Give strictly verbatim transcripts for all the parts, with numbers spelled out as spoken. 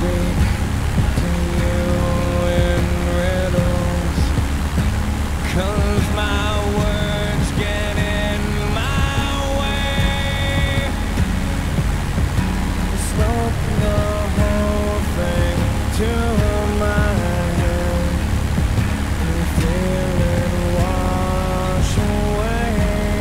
speak to you in riddles, 'cause my words get in my way. Smoke the whole thing to my head and feel it wash away,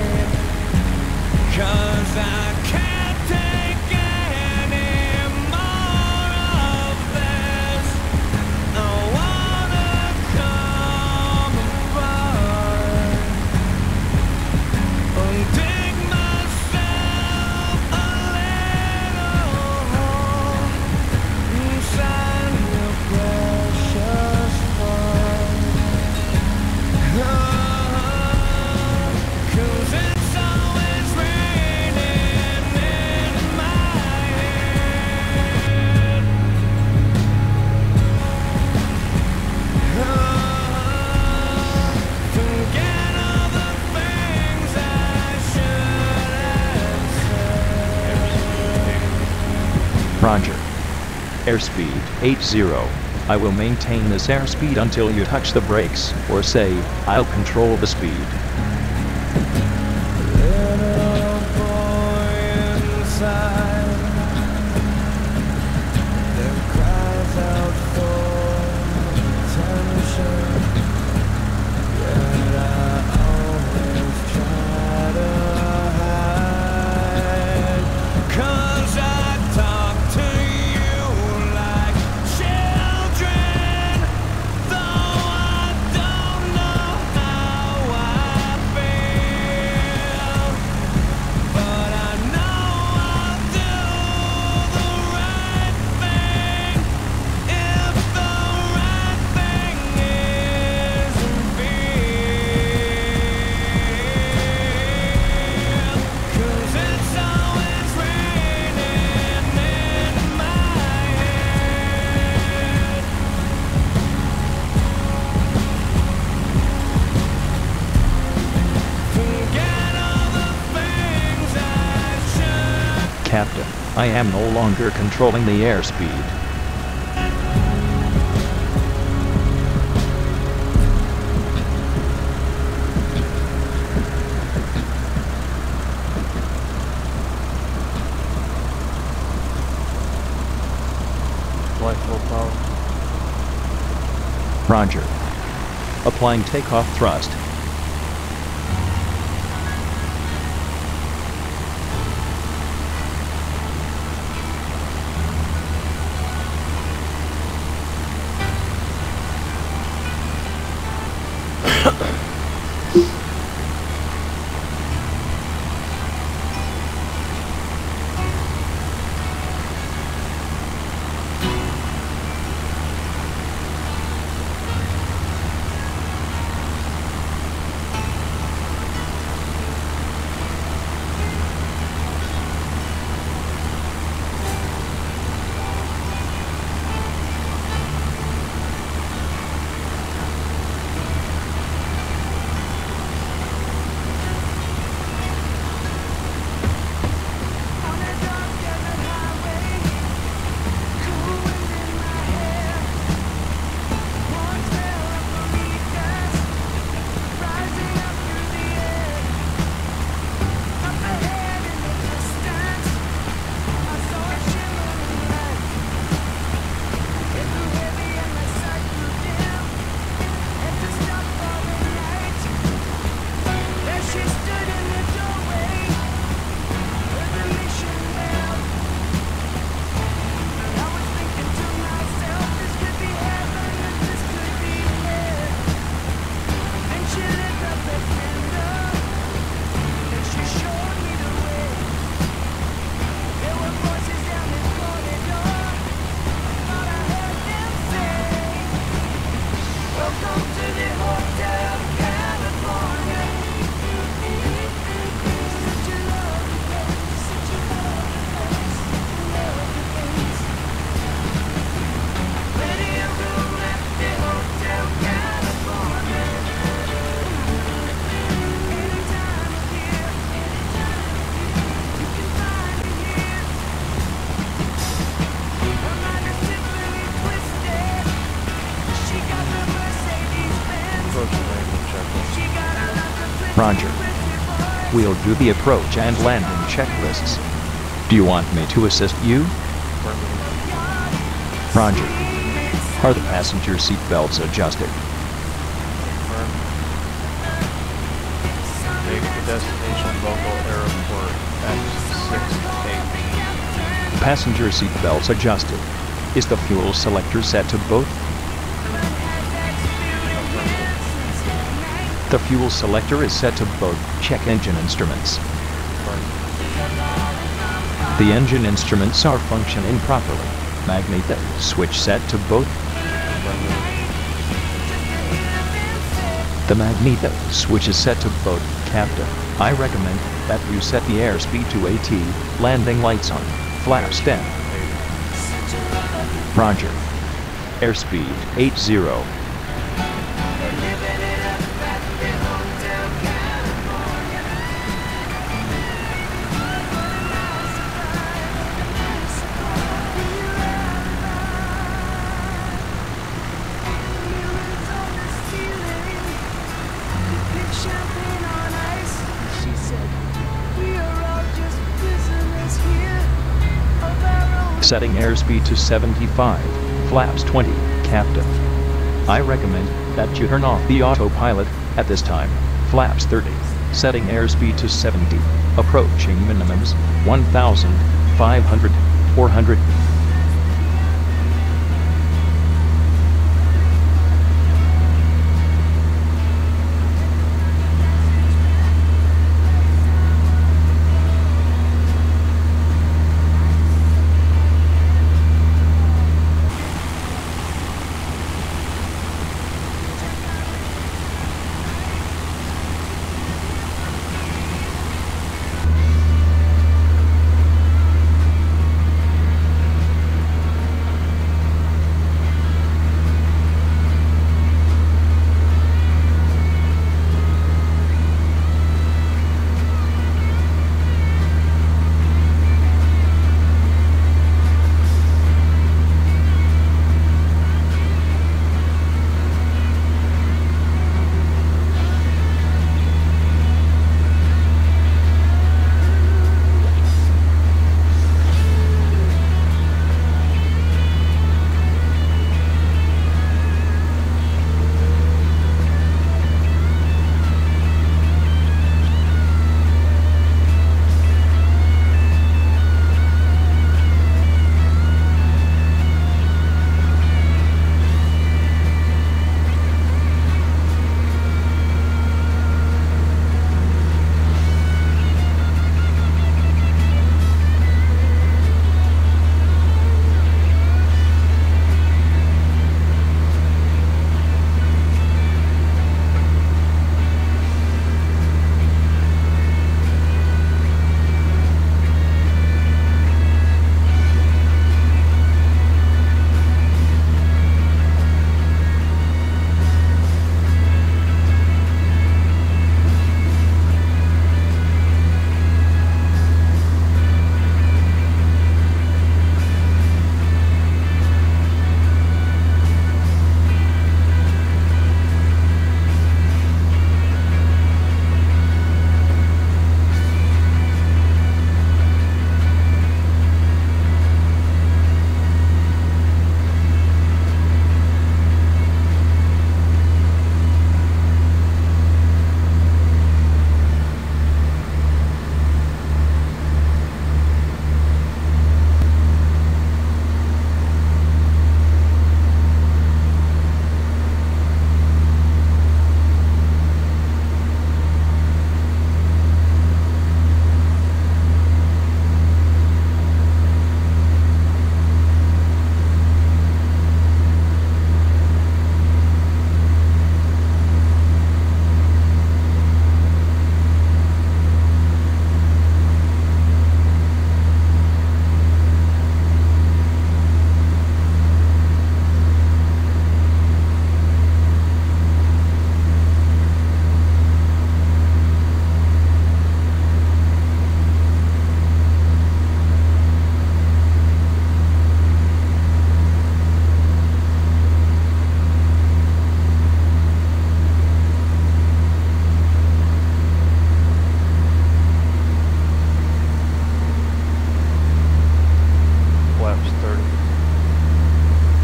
'cause I can't take any more of this. I wanna come apart and dig myself a little hole inside your precious heart. Oh, 'cause it's always raining in my head. Oh, forget all the things I should have said. Roger. Airspeed eight zero. I will maintain this airspeed until you touch the brakes, or say, I'll control the speed. Little boy inside that cries out for attention, yet I always try to hide, 'cause I talk to you like children, though I don't know how I feel. But I know I'll do the right thing if the right thing isn't real. 'Cause it's always raining in my head. Forget all the things I should. Captain, I am no longer controlling the airspeed. Flight full power. Roger. Applying takeoff thrust. Roger. We'll do the approach and landing checklists. Do you want me to assist you? Affirmative. Roger. Are the passenger seat belts adjusted? Confirm. Take the destination local airport X six eight. Passenger seat belts adjusted. Is the fuel selector set to both? Affirmative. The fuel selector is set to both. Check engine instruments. Affirmative. The engine instruments are functioning properly. Magneto switch set to both. Affirmative. The magneto switch is set to both. Captain, I recommend that you set the airspeed to AT. Landing lights on. Flaps ten. Roger. Airspeed eighty. Setting airspeed to seventy-five, flaps twenty, Captain. I recommend that you turn off the autopilot at this time, flaps thirty, setting airspeed to seventy, approaching minimums, one thousand five hundred, four hundred.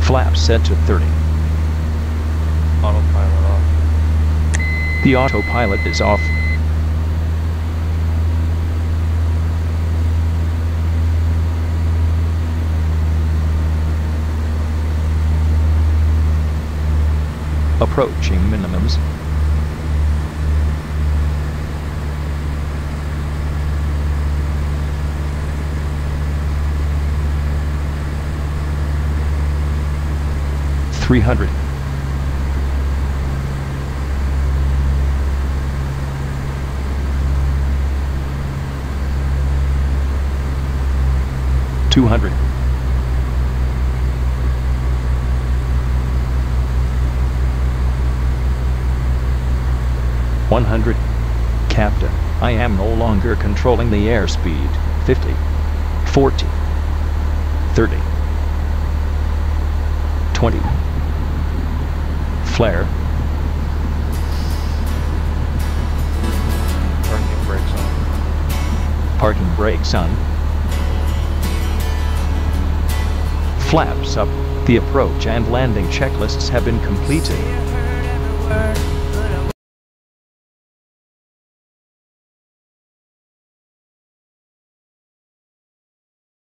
Flaps set to thirty. Autopilot off. The autopilot is off. Approaching minimums. Three hundred. Two hundred. One hundred. Captain, I am no longer controlling the airspeed. Fifty. Forty. Thirty. Twenty. Flare. Parking brakes on. Parking brakes on. Flaps up. The approach and landing checklists have been completed.